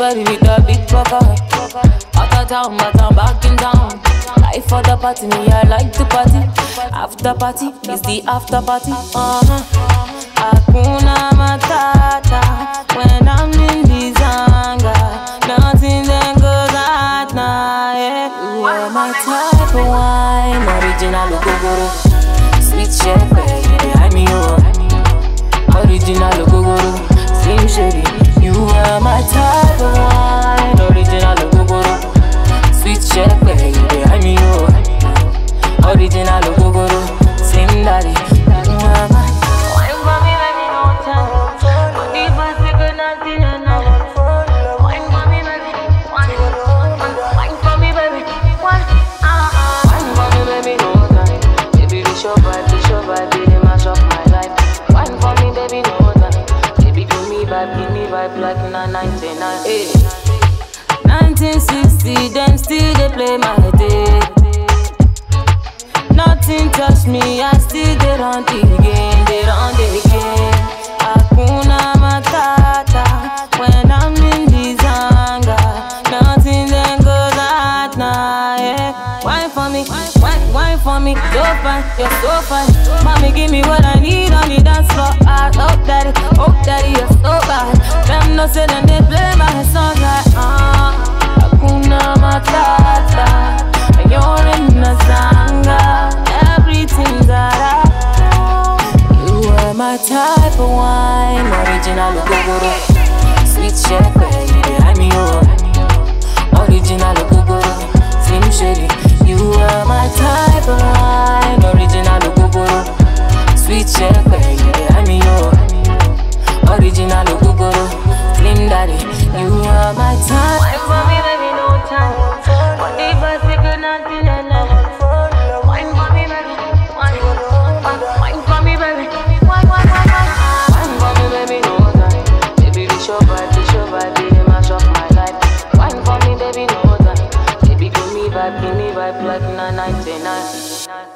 body with a big fucker. Out of town, but I'm back in town. Life for the party, me I like to party. After party is the after party. Hakuna Matata when I'm in the zanga. Nothing then goes at night. Yeah. You are my type of wine, original Gogoro. Sweet chef, you behind me, oh. Original Gogoro, Slim Shady. You are my type of wine, original Gogoro. Sweet chef, you behind me, oh. Original Gogoro, Slim Daddy. You are my wine for me, baby, no time. Only for second, nothing enough. Wine for me, baby, wine for me, baby, wine for me, baby, no time. Baby, this your vibe, baby, mash up my life. Wine for me, baby, no time. Baby, give me vibe like na 99. Hey. 1960, them still they play my day. Nothing touch me, I still they run the game, Hakuna Matata when I'm in the zanga. Nothing then goes at night. Yeah. Wine for me, wine for me, you're fine, you're so fine. Mommy, give me what I need on the dance floor. I hope daddy, you're so bad. Them no say them they play my songs like Hakuna Matata. You're in the zanga, everything's alright. You are my type of wine, original Gogoro. Sweet chef, you behind me, oh. Original Gogoro, Slim Shady. You are my type of wine, original Gogoro. Sweet chef, you behind me, oh. Original Gogoro, Slim Daddy. You are my type. Wine for me, baby, no time. Only for second, nothing enough. Wine for me, baby, wine for me, baby, wine for me, baby, no time. Baby, this your vibe, baby, mash up my life. Wine for me, baby, no time. Baby, give me vibe like na 99.